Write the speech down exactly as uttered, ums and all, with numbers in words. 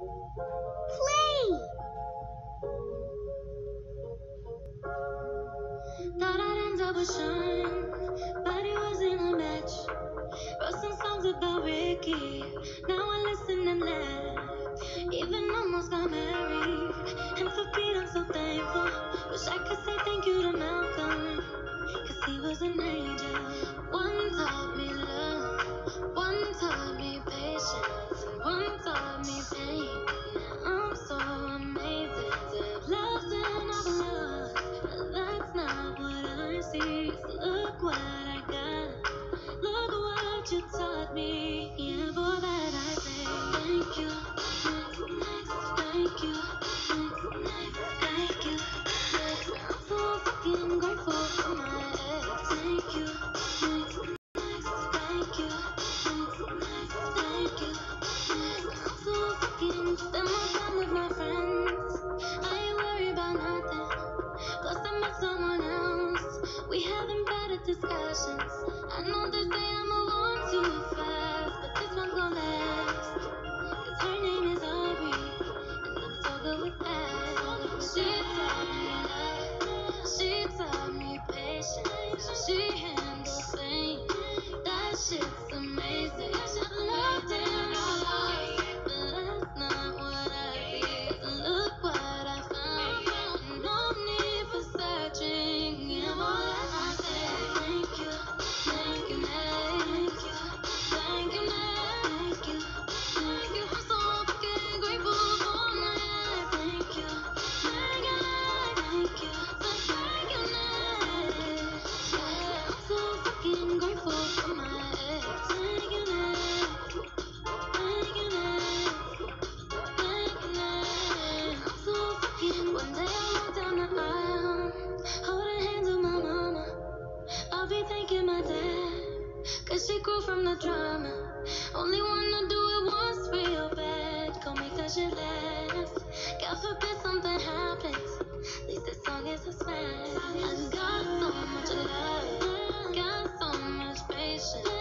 Play! Thought I'd end up with Sean, but it wasn't a match. Wrote some songs about Ricky, now I listen and laugh. Even almost got married, and for Pete I'm so thankful. Wish I could say thank you to Malcolm, cause he was an angel. One taught me love, one taught me patience, and one taught me pain. Now I'm so amazing to have loved and I've loved, but that's not what I see. So look what I got, look what you taught me. Yeah, for that I say thank you, thank you, thank you. I'm so fucking grateful for my ex. Thank you, thank you, thank you. I'm so fucking spend more time with my friends. I ain't worried about nothing. Plus I met someone else. We having better discussions. I know they say I move on too fast, but this one's gonna last. Cause her name is Aubrey, and I'm so good with that. She taught me love, she taught me patience, she handles things. That shit's amazing. I loved it in my life, but that's not what I see. So look what I found. No need for searching. Yeah, boy, I say thank you, thank you, thank you, thank you, thank you, thank you. I'm so fucking grateful for my life. Thank you, thank you, thank you, thank you, thank you. Yeah, I'm so fucking grateful for my ex. Thank you, thank you, thank you, thank you. I'm so fucking. One day I walk down the aisle, holding hands with my mama. I'll be thanking my dad, cause she grew from the drama. Only wanna do it once real bad, gon' make that shit last. God forbid something happens, at least this song is a smash. I got so much love, got so much patience.